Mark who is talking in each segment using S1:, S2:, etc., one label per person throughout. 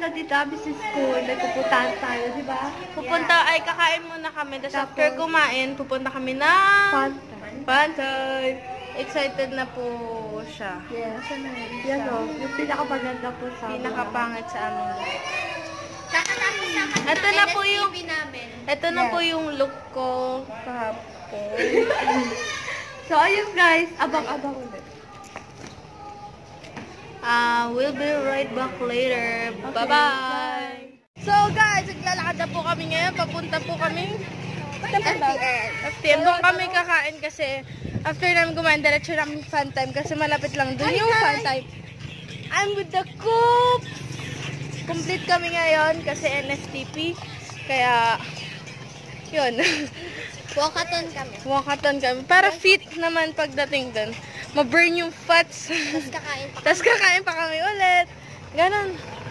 S1: dito kami sa school. Nagpupuntahan tayo, di ba?
S2: Pupunta, ay kakain muna kami. Tapos after kumain, pupunta kami ng Pantay. Excited na po siya.
S1: Yes. Yan o. Yung pinakamaganda po sa amin.
S2: Pinakapangit sa amin. Ito na po yung ito na po yung look ko kahapon.
S1: So, ayun guys. Abang-abang ulit.
S2: We'll be right back later. Okay, bye-bye! So guys, naglalakad na po kami ngayon. Papunta po kami FTM. Doon kami kakain kasi after namin kumain, diretso namin fun time kasi malapit lang doon yung fun time. I'm with the coop! Complete kami ngayon kasi Nstp. Kaya, yun.
S1: Walkathon kami.
S2: Walkathon kami. Para fit naman pagdating doon. Ma-burn yung fats. Tapos kakain pa kami ulit. Ganon.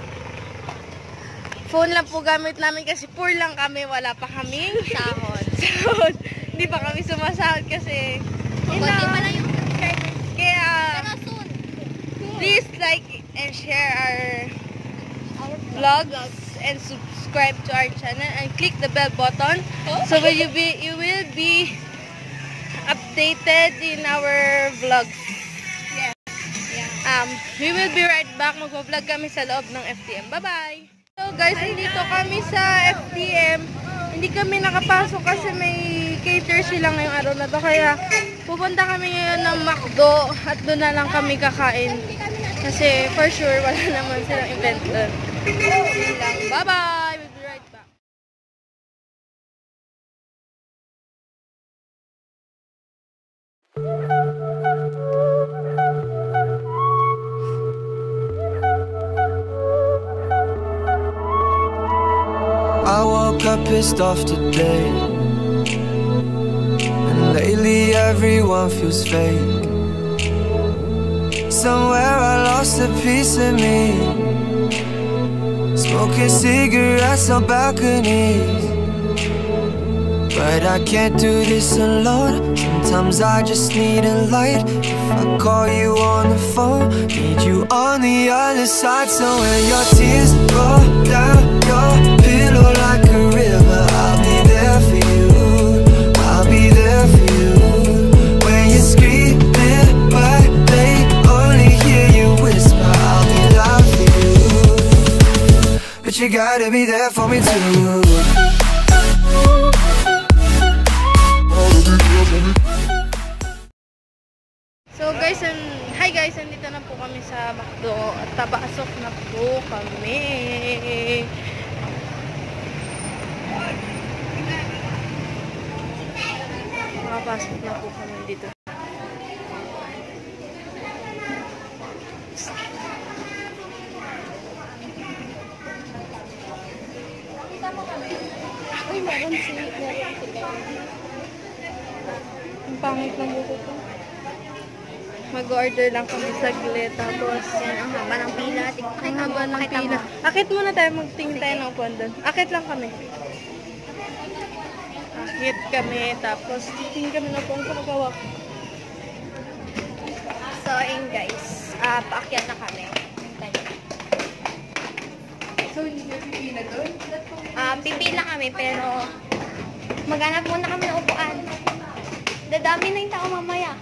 S2: Phone lang po gamit namin kasi poor lang kami. Wala pa kaming sahod. Hindi pa kami sumasahod kasi
S1: Kunti pa lang yung subscribers.
S2: Kaya,
S1: pero soon.
S2: Please like and share our vlogs and subscribe to our channel and click the bell button so you will be updated in our vlogs.
S1: Yes.
S2: We will be right back. Mag-vlog kami sa loob ng FTM. Bye-bye! So guys, nandito kami sa FTM. Hindi kami nakapasok kasi may cater sila ngayong araw na to. Kaya pupunta kami ngayon ng McDo at doon na lang kami kakain. Kasi for sure wala naman silang event doon. Bye-bye! We'll be right back.
S3: I woke up pissed off today, and lately everyone feels fake. Somewhere I lost a piece of me, smoking cigarettes on balconies. But I can't do this alone. Sometimes I just need a light. If I call you on the phone, need you on the other side. So when your tears roll down your pillow like a river, I'll be there for you. I'll be there for you. When you're screaming but they only hear you whisper, I'll be loud for you. But you gotta be there for me too.
S2: So guys, hi guys, nandito na po kami sa McDo at tabasok na po kami. Makapasok na po kami dito.
S1: Uy, meron si
S2: Ang pangit ng buko ko. Mag-order lang kami saglit. Tapos,
S1: yan ang haba ng pila.
S2: ang haba ng pila. Akit muna tayo, magtingin tayo ng upuan doon. Akit lang kami. Akit kami, tapos titingin kami ng upuan sa magawa.
S1: So, ayun guys. Paakyat na kami.
S2: So, hindi nyo pipila doon?
S1: Pipila kami, pero maghanap muna kami ng upuan. Dadami na yung tao mamaya.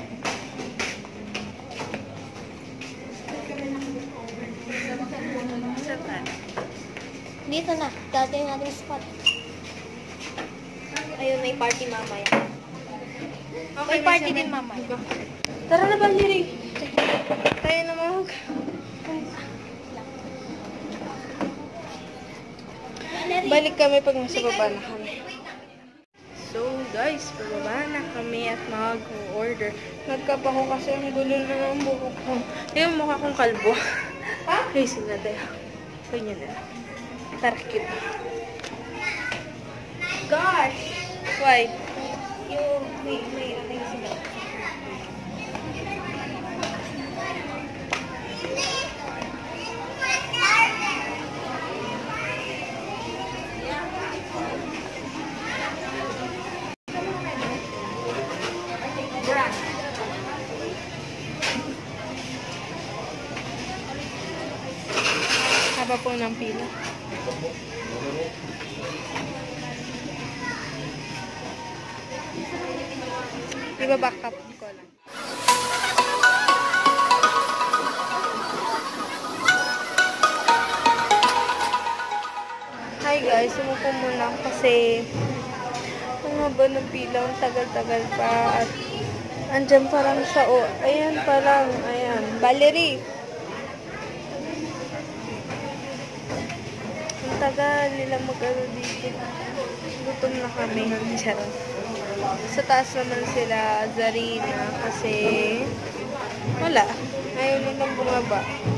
S1: Dito na. Dati yung ating spot. Ayun, may party mamaya.
S2: Okay,
S1: May party din mamaya.
S2: Tara na, Ballerini. Tayo na mag... Balik kami pag nasa baba na kami. So guys, pababa na kami at mag-order. Nagkapa ko kasi ang gulo na ng buhok ko. Yung mukha kong kalbo. Ha? Guys, na tayo. Ganyan na. Tara, cute.
S1: Gosh!
S2: Why?
S1: Yung may sila.
S2: Haba po ng pila. Iba-back up ko lang. Hi guys, sumuko muna kasi ang haba ng pila, ang tagal-tagal pa at andyan pa lang siya. Oh, ayan pa lang, ayan. Ballerini. Ang tagal nila mag-ano dito. Gutom na kami. Charot. Sa taas naman sila, Zarina, kasi wala. Ayaw nilang bumaba.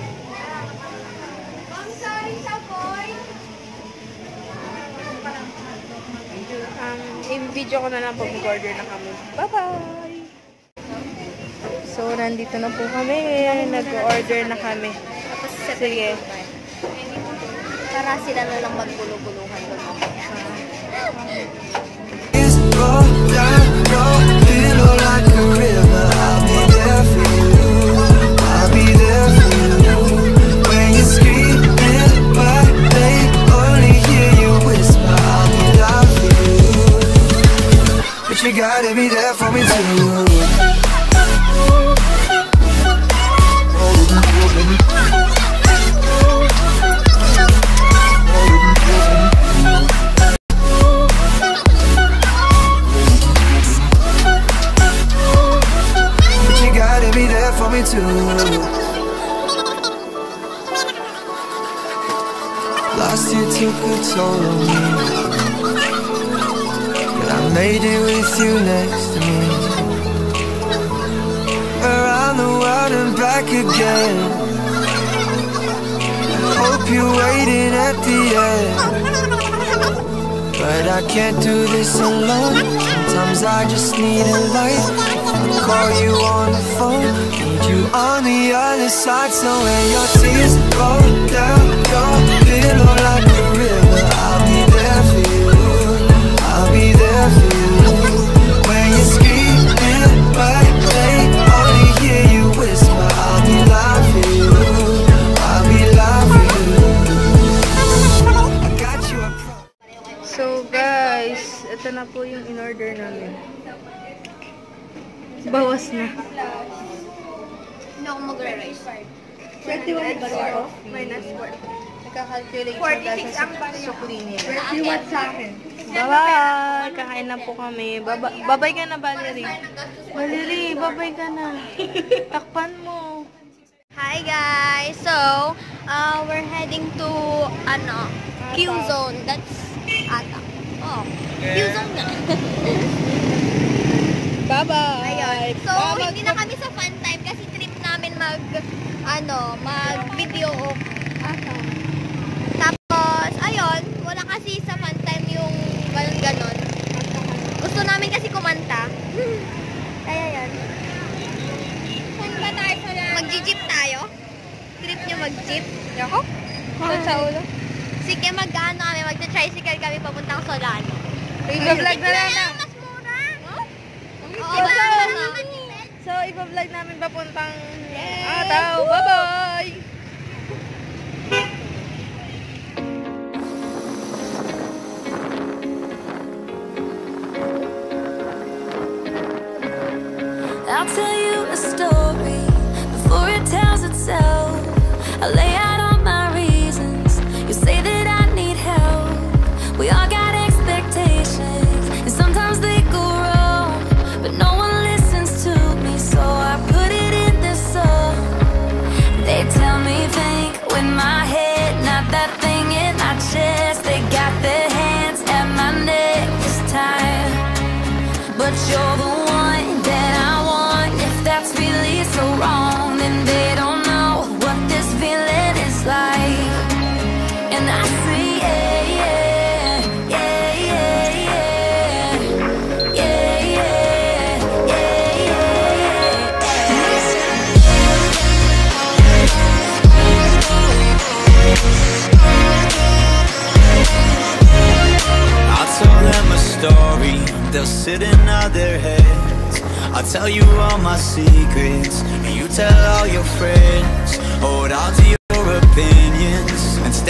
S2: I-video ko na lang pag mag-order na kami. Bye-bye! So, nandito na po kami. Nag-order na kami. Sige.
S1: Para sila na lang maggulo-guluhan doon mamaya.
S3: You gotta be there for me too. But you gotta be there for me too. Last year took a toll on me. I made it with you next to me. Around the world and back again. I hope you're waiting at the end. But I can't do this alone. Sometimes I just need a light. I call you on the phone, need you on the other side. So when your tears roll down your pillow like a river, I'll be there for you. I'll be there for you. When you're screaming, but they only hear you whisper, I'll be loud for you. I'll be loud for you. I got you a problem.
S2: So guys, ito na po yung in-order namin. Bawas na.
S1: Hindi ako mag-rice.
S2: 21 ba ito? Minus 4. Nagka-calculate siya dahil sa sukli niya.
S1: 31 sa akin.
S2: Bye-bye! Kakain na po kami. Babay ka na, Ballerini. Ballerini, babay ka na. Takpan mo.
S1: Hi guys! So, we're heading to, Q Zone. That's Ata. Oh, Q Zone na.
S2: Bye-bye!
S1: Ayun. So, hindi na kami sa fun time kasi trip namin mag-video. Tapos, ayun, wala kasi sa fun time yung ganon-ganon. Gusto namin kasi kumanta. Kaya yan. Saan ba tayo sa mag-jeep tayo? Trip nyo mag-jeep? Yoko?
S2: Saan sa ulo?
S1: Sige, mag-tricycle kami papuntang Solano.
S2: I-vlog na lang.
S1: Mas mura.
S2: So, i-vlog namin papuntang Ataw. Bye-bye!
S4: I'll tell you a story before it tells itself. I lay out all my reasons. You say that I need help. We all got expectations, and sometimes they go wrong, but no one listens to me, so I put it in this song. They tell me think with my head, not that thing in my chest. They got their hands at my neck this time, but you're the one that I want. If that's really so wrong, then they don't know what this feeling is like. And I say yeah, yeah, yeah, yeah, yeah, yeah, yeah, yeah,
S5: yeah. I'll tell them a story, they'll sit and nod their heads. I'll tell you all my secrets, and you tell all your friends. Hold on to your opinions and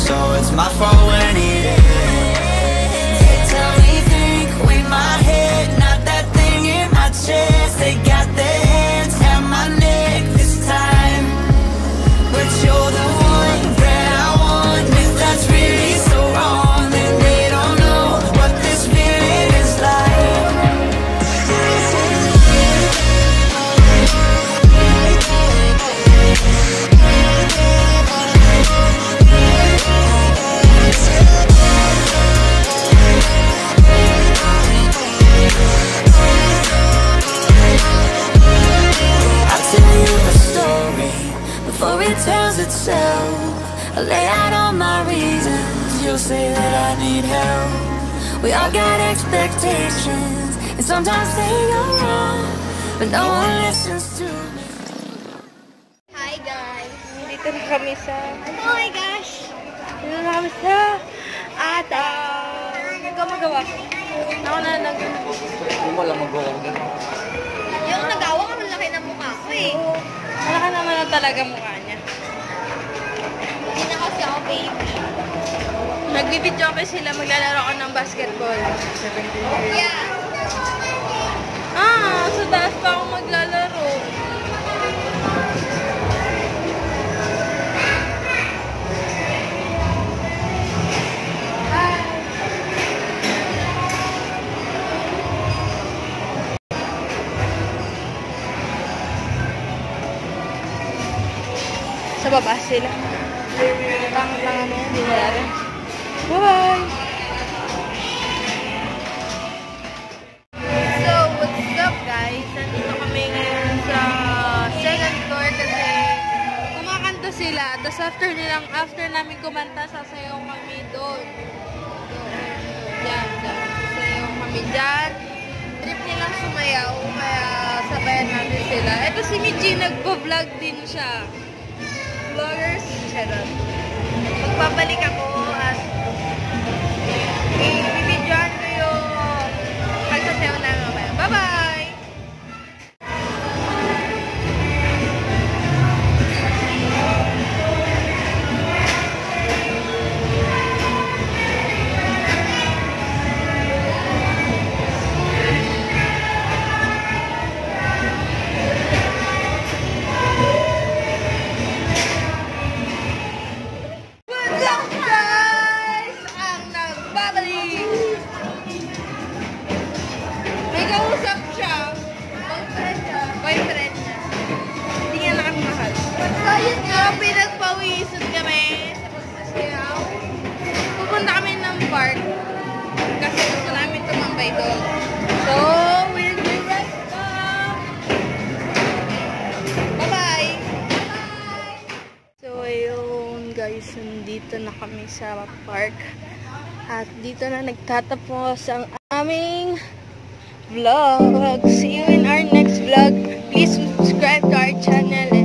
S5: so it's my fault when it ends. They tell me think with my head, not that thing in my chest. They got their hands at my neck this time, but you're the one that I want. If that's really so wrong, then they don't know what this feeling is like. Before it tells itself, I lay out all my reasons. You'll say that I need help. We all got expectations, and sometimes they go wrong, but no one listens to me.
S1: Hi guys!
S2: Dito na kami sa...
S1: Oh my gosh!
S2: Dito na kami sa... Ataw! Hindi ko magawa. Ako na
S6: Hindi mo lang magawa.
S1: Yung nagawa ka, malaki na mukha ko eh.
S2: Malaki naman na talaga mukha niya.
S1: Hindi na kasi ako baby.
S2: Nagbibidyo ako sila, maglalaro ako ng basketball.
S1: Yeah!
S2: Sa taas pa ako maglalaro. Sa baba sila. Tama lang ano, hindi na rin. Bye! So, what's up guys? Nandito kami ngayon sa second floor kasi kumakanta sila. Tapos after namin kumanta, sasayaw kami doon. Diyan. Sasayaw kami dyan. Trip nilang sumayaw, kaya sabayan natin sila. Ito si Miji, nagpo-vlog din siya. Vloggers, charot. Magpapalik ako at i-videoan ko yung pagsasayaw namin mamaya. Bye-bye! Park kasi gusto namin tumambay doon. So, we'll be right back. Bye-bye! So, ayun guys, nandito na kami sa park. At dito na nagtatapos ang aming vlog. See you in our next vlog. Please subscribe to our channel